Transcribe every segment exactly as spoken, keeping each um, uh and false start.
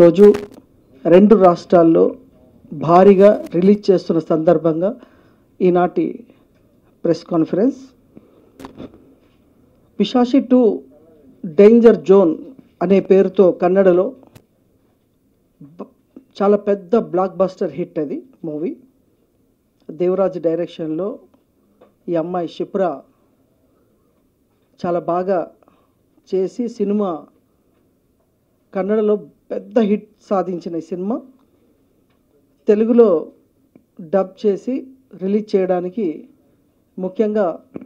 రోజు రెండు రాష్ట్రాల్లో భారీగా రిలీజ్ చేస్తున్న సందర్భంగా ఈనాటి press conference. Pishachi two danger zone అనే పేరుతో కన్నడలో చాలా పెద్ద బ్లాక్ బస్టర్ హిట్ అది మూవీ. దేవరాజ్ డైరెక్షన్లో ఈ అమ్మాయి షిప్రా చాలా బాగా చేసి సినిమా కన్నడలో పెద్ద హిట్ సాధించిన ఈ సినిమా తెలుగులో డబ్ చేసి రిలీజ్ చేయడానికి ముఖ్యంగా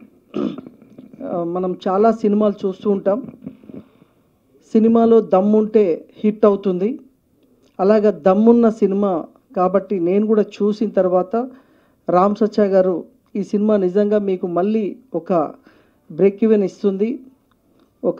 మనం చాలా సినిమాలు చూస్తూ ఉంటాం. సినిమాలో దమ్ముంటే హిట్ అవుతుంది. అలాగా దమ్మున్న సినిమా కాబట్టి నేను కూడా చూసిన తర్వాత రామ్ సచ్చా గారు ఈ సినిమా నిజంగా మీకు మళ్ళీ ఒక బ్రేక్ ఈవెన్ ఇస్తుంది. ఒక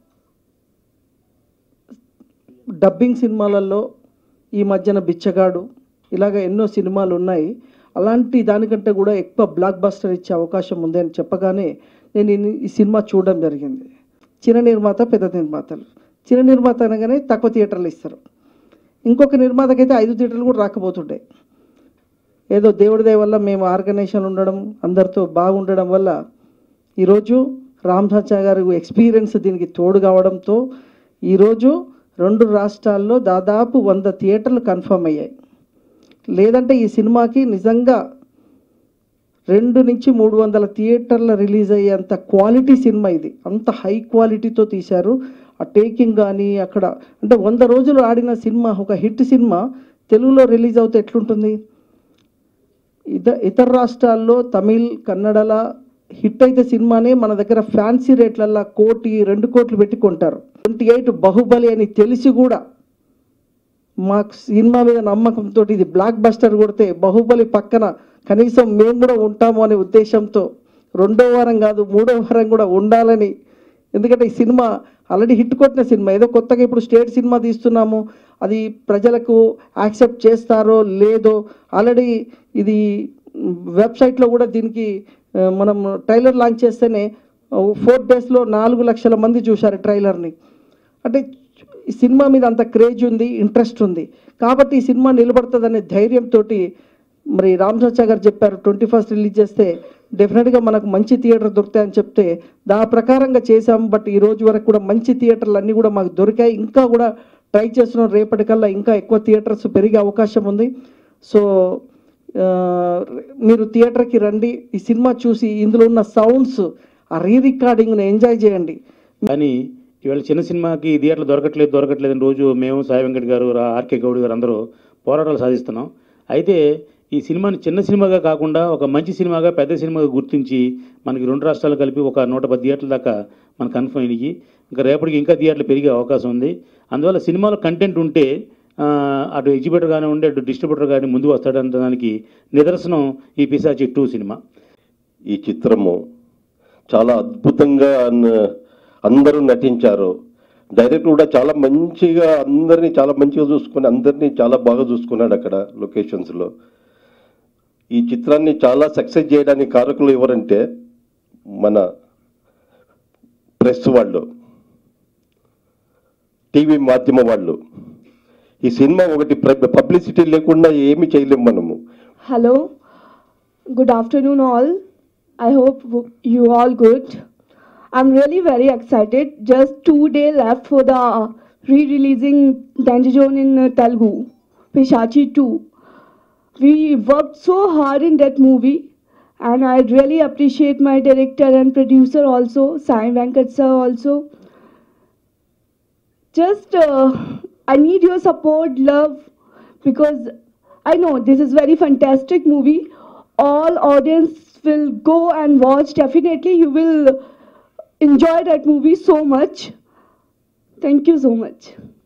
డబ్బింగ్ సినిమాలలో ఈ మధ్యన బిచ్చగాడు ఇలాగ ఎన్నో సినిమాలు ఉన్నాయి. అలాంటి దానికంటే కూడా ఎక్కువ బ్లాక్ బస్టర్ ఇచ్చే అవకాశం ఉంది అని చెప్పగానే నేను ఈ సినిమా చూడడం జరిగింది. చిన్న నిర్మాత పెద్ద నిర్మాతలు, చిన్న నిర్మాత అనగానే తక్కువ థియేటర్లు ఇస్తారు. ఇంకొక నిర్మాతకైతే ఐదు థియేటర్లు కూడా రాకపోతుంటాయి. ఏదో దేవుడి దయ వల్ల మేము ఆర్గనైజేషన్ ఉండడం అందరితో బాగుండడం వల్ల ఈరోజు రామ్ సచ్చా గారు ఎక్స్పీరియన్స్ దీనికి తోడు కావడంతో ఈరోజు రెండు రాష్ట్రాల్లో దాదాపు వంద థియేటర్లు కన్ఫర్మ్ అయ్యాయి. లేదంటే ఈ సినిమాకి నిజంగా రెండు నుంచి మూడు వందల థియేటర్ల రిలీజ్ అయ్యేంత క్వాలిటీ సినిమా ఇది. అంత హై క్వాలిటీతో తీశారు. ఆ టేకింగ్ కానీ అక్కడ అంటే వంద రోజులు ఆడిన సినిమా, ఒక హిట్ సినిమా తెలుగులో రిలీజ్ అవుతే ఎట్లుంటుంది? ఇత ఇతర రాష్ట్రాల్లో తమిళ్ కన్నడల హిట్ అయితే సినిమానే మన దగ్గర ఫ్యాన్సీ రేట్లల్లో కోటి రెండు కోట్లు పెట్టి కొంటారు. ట్వంటీ ఎయిట్ బాహుబలి అని తెలిసి కూడా మా సినిమా మీద నమ్మకంతో ఇది బ్లాక్ బస్టర్ కొడితే బాహుబలి పక్కన కనీసం మేము కూడా ఉంటాము అనే ఉద్దేశంతో రెండో వారం కాదు మూడో వారం కూడా ఉండాలని. ఎందుకంటే ఈ సినిమా ఆల్రెడీ హిట్ కొట్టిన సినిమా, ఏదో కొత్తగా ఇప్పుడు స్టేట్ సినిమా తీస్తున్నాము, అది ప్రజలకు యాక్సెప్ట్ చేస్తారో లేదో. ఆల్రెడీ ఇది వెబ్సైట్లో కూడా దీనికి మనం ట్రైలర్ లాంచ్ చేస్తేనే ఫోర్ డేస్లో నాలుగు లక్షల మంది చూశారు ట్రైలర్ని. అంటే ఈ సినిమా మీద అంత క్రేజ్ ఉంది, ఇంట్రెస్ట్ ఉంది కాబట్టి ఈ సినిమా నిలబడుతుందనే ధైర్యంతో మరి రామ్ సచ్చా గారు చెప్పారు ట్వంటీ ఫస్ట్ రిలీజ్ చేస్తే డెఫినెట్గా మనకు మంచి థియేటర్ దొరుకుతాయని చెప్తే దాని ప్రకారంగా చేశాము. బట్ ఈ రోజు వరకు కూడా మంచి థియేటర్లు అన్నీ కూడా మాకు దొరికాయి. ఇంకా కూడా ట్రై చేస్తున్నాం, రేపటికల్లా ఇంకా ఎక్కువ థియేటర్స్ పెరిగే అవకాశం ఉంది. సో మీరు థియేటర్కి రండి, ఈ సినిమా చూసి ఇందులో ఉన్న సౌండ్స్ ఆ రీ రికార్డింగ్ని ఎంజాయ్ చేయండి. కానీ ఇవాళ చిన్న సినిమాకి థియేటర్లు దొరకట్లేదు దొరకట్లేదు అని రోజు మేము సాయి వెంకట్ గారు ఆర్కే గౌడ్ గారు అందరూ పోరాటాలు సాధిస్తున్నాం. అయితే ఈ సినిమాని చిన్న సినిమాగా కాకుండా ఒక మంచి సినిమాగా పెద్ద సినిమాగా గుర్తించి మనకి రెండు రాష్ట్రాలు కలిపి ఒక నూట పది థియేటర్ల దాకా మనకు కన్ఫర్మ్ అయ్యి ఇంకా రేపటికి ఇంకా థియేటర్లు పెరిగే అవకాశం ఉంది. అందువల్ల సినిమాలో కంటెంట్ ఉంటే అటు ఎగ్జిబిటర్ కానివ్వండి అటు డిస్ట్రిబ్యూటర్ కానీ ముందుకు వస్తాడంటే దానికి నిదర్శనం ఈ పిశాచి టూ సినిమా. ఈ చిత్రము చాలా అద్భుతంగా అందరూ నటించారు. డైరెక్టర్ కూడా చాలా మంచిగా అందరినీ చాలా మంచిగా చూసుకొని అందరినీ చాలా బాగా చూసుకున్నాడు అక్కడ లొకేషన్స్లో. ఈ చిత్రాన్ని చాలా సక్సెస్ చేయడానికి కారకులు ఎవరంటే మన ప్రెస్ వాళ్ళు, టీవీ మాధ్యమ వాళ్ళు. ఈ సినిమా ఒకటి పబ్లిసిటీ లేకుండా ఏమీ చేయలేము మనము. Hello, good afternoon all. I hope you all good. I'm really very excited. Just two days left for the re-releasing Danger Zone in uh, Telugu, Pisachi two. We worked so hard in that movie and I really appreciate my director and producer also, Sai Venkat sir also. Just uh, I need your support, love, because I know this is very fantastic movie. All audience will go and watch. Definitely you will enjoy that movie so much. Thank you so much.